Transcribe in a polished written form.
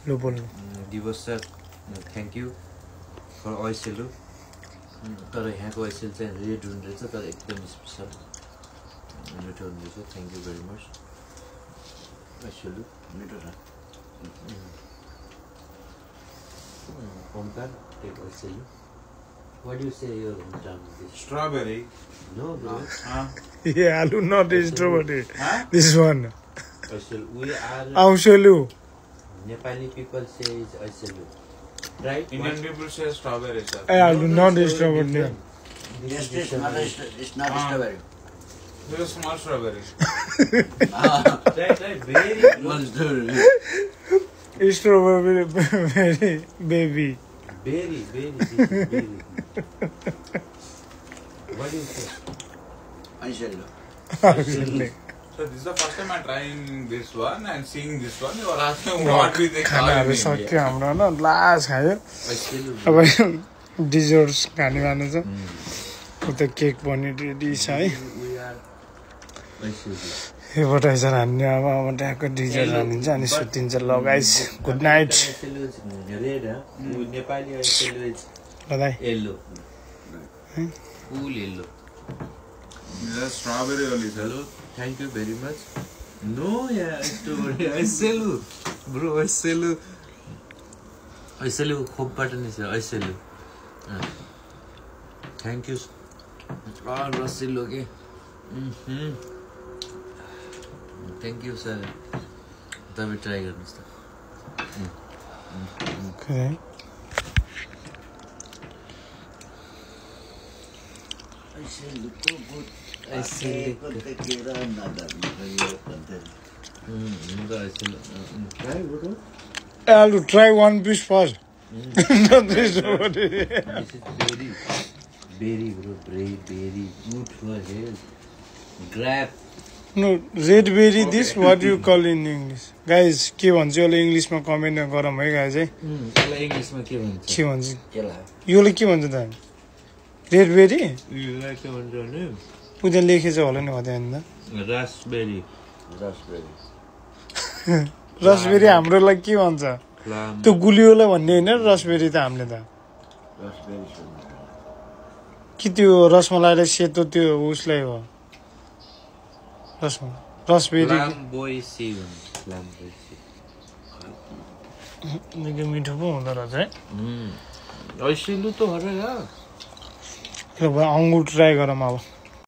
लो बोल्नु दिवस sir thank you for ऐसेलु तर यहाँको ऐसेल चाहिँ रेड हुँदैछ तर एकदम स्पेसल मिठो हुँदैछ थ्याङ्क यू भेरी मच ऐसेलु मिठो छ Omkar, take ऐसेलु What do you say your hometown is? Strawberry. No, bro. Yeah, aloo not strawberry. This one. Aiselu. We are Aiselu. Nepali people say is Aiselu. Right? Indian people say strawberry, sir. Aloo not strawberry. Yes, it's not strawberry. This is small strawberry. Right. Very Small strawberry. Strawberry baby. Berry. This is berry. What do you say? Aiselu. So this is the first time I'm trying this one and seeing this one. You are asking what we think. खानाहरु सक्यो हाम्रो न लास खायो Aiselu. अब desserts खाने वाला छ उता केक पनि रेडी छ है We are Aiselu. एबाट यसरी हान्ने अब ट्याक्क डिजर्ट हानिन्छ अनि सुतिन्छ ल guys good night Aiselu is red, huh? Nepali Aiselu is बधाई yellow. Cool yellow. Yes, strawberry only, sir. Hello, thank you very much. No, yeah, strawberry. Aiselu, bro, Aiselu. Aiselu, खूब बटन है sir. Aiselu. Thank you. और रस्सी लोगे. Thank you sir. तभी try करना sir. Okay. Aiselu ko good. Aiselu. Kira nadar. Try bro. Aloo, try one piece first. Not this strawberry. This is berry bro, berry, good for health. Grab. No, red berry this what you call in English? Guys, के भन्छ योले इंग्लिशमा comment गरौँ है guys है यसलाई इंग्लिशमा के भन्छ? के भन्छ केला. योले के भन्छ त रेड बेरी यसलाई के भन्छ भने उता लेखेछ होला नि भदै हैन रास्पबेरी. रसबेरी हाम्रोलाई के भन्छ त्यो गुलियोलाई भन्ने हैन रसबेरी त हामीले त कि त्यो रसमलाईलाई सेतो त्यो उसलाई हो रसबेरी फ्लाम्बोइसी भन्छ. फ्लाम्बोइसी निकै मिठो पो हुँदो रहेछ है ऐसेलु त हो र यार. अब अंगुर ट्राई गरौँ अब